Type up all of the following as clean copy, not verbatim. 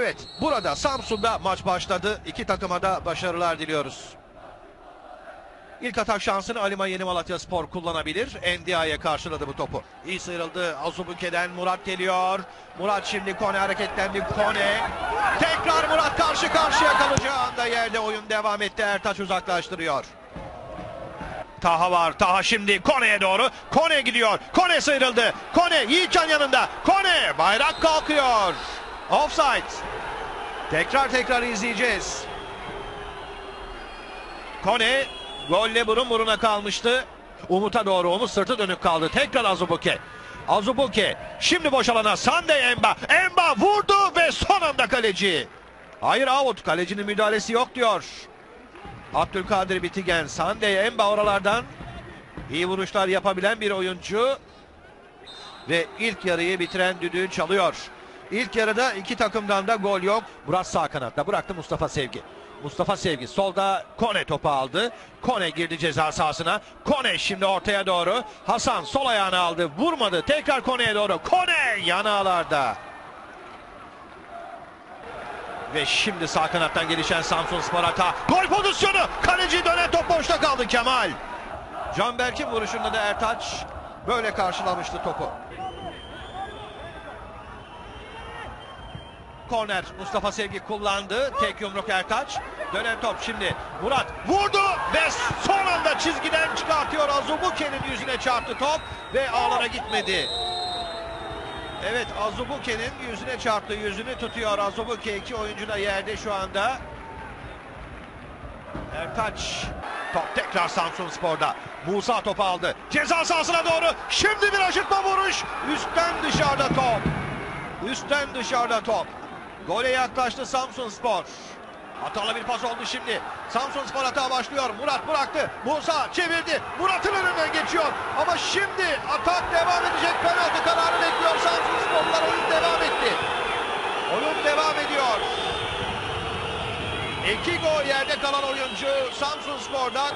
Evet, burada Samsun'da maç başladı. İki takıma da başarılar diliyoruz. İlk atak şansını Alima Yeni Malatyaspor kullanabilir. Endia'ya karşıladı bu topu. İyi sıyrıldı. Azubuke'den Murat geliyor. Murat şimdi Kone hareketlendi. Kone. Tekrar Murat karşı karşıya kalacağı anda yerde oyun devam etti. Ertaç uzaklaştırıyor. Taha var. Taha şimdi Kone'ye doğru. Kone gidiyor. Kone sıyrıldı. Kone Yiğitcan yanında. Kone bayrak kalkıyor. Offside. Tekrar izleyeceğiz. Kone golle burun buruna kalmıştı. Umut'a doğru, Umut sırtı dönük kaldı. Tekrar Azubuke. Azubuke şimdi boş alana Sunday Emba. Emba vurdu ve son anda kaleci. Hayır, out. Kalecinin müdahalesi yok diyor Abdülkadir Bitigen. Sunday Emba oralardan iyi vuruşlar yapabilen bir oyuncu. Ve ilk yarıyı bitiren düdüğü çalıyor. İlk yarıda iki takımdan da gol yok. Murat sağ kanatta bıraktı Mustafa Sevgi. Mustafa Sevgi solda Kone topu aldı. Kone girdi ceza sahasına. Kone şimdi ortaya doğru. Hasan sol ayağını aldı. Vurmadı. Tekrar Kone'ye doğru. Kone yan ağlarda. Ve şimdi sağ kanattan gelişen Samsunspor hata. Gol pozisyonu. Kaleci dönen top boşta kaldı Kemal. Canberk'in vuruşunda da Ertaç böyle karşılamıştı topu. Korner Mustafa Sevgi kullandı. Tek yumruk Ertaç. Dönen top şimdi. Murat vurdu ve son anda çizgiden çıkartıyor. Azubuke'nin yüzüne çarptı top ve ağlara gitmedi. Evet, Azubuke'nin yüzüne çarptı. Yüzünü tutuyor Azubuke. İki oyuncu da yerde şu anda. Ertaç. Top tekrar Samsunspor'da. Musa topu aldı. Ceza sahasına doğru. Şimdi bir aşırtma vuruş. Üstten dışarıda top. Üstten dışarıda top. Gole yaklaştı Samsunspor. Hatalı bir pas oldu şimdi. Samsunspor hata başlıyor. Murat bıraktı. Musa çevirdi. Murat'ın önünden geçiyor. Ama şimdi atak devam edecek. Penaltı kararı bekliyor Samsunsporlar. Oyun devam etti. Oyun devam ediyor. İki gol yerde kalan oyuncu Samsunspor'dan.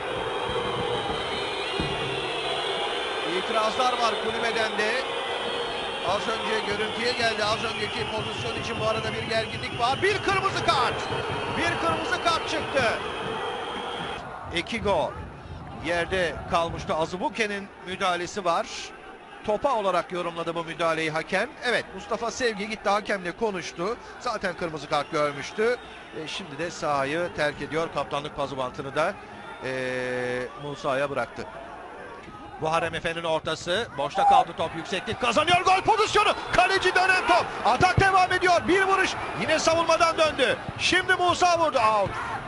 İtirazlar var kulübeden de. Az önce görüntüye geldi. Az önceki pozisyon için bu arada bir gerginlik var. Bir kırmızı kart. Bir kırmızı kart çıktı. Ekigo yerde kalmıştı. Azubuke'nin müdahalesi var. Topa olarak yorumladı bu müdahaleyi hakem. Evet, Mustafa Sevgi gitti hakemle konuştu. Zaten kırmızı kart görmüştü. Şimdi de sahayı terk ediyor. Kaptanlık pazubantını da Musa'ya bıraktı. Buharem Efe'nin ortası. Boşta kaldı top, yükseklik kazanıyor. Gol pozisyonu. Kaleci dönen top. Atak devam ediyor. Bir vuruş. Yine savunmadan döndü. Şimdi Musa vurdu. Out.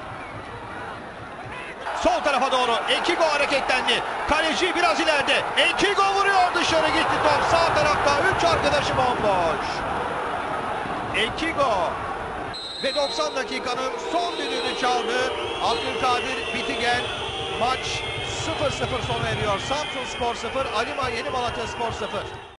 Sol tarafa doğru Ekigo hareketlendi. Kaleci biraz ileride. Ekigo vuruyor. Dışarı gitti top. Sağ tarafta 3 arkadaşı bomboş. Ekigo. Ve 90 dakikanın son düdüğünü çaldı Abdülkadir Bitigen. Maç 0-0 sona eriyor. Samsunspor 0, Alima Yeni Malatyaspor 0.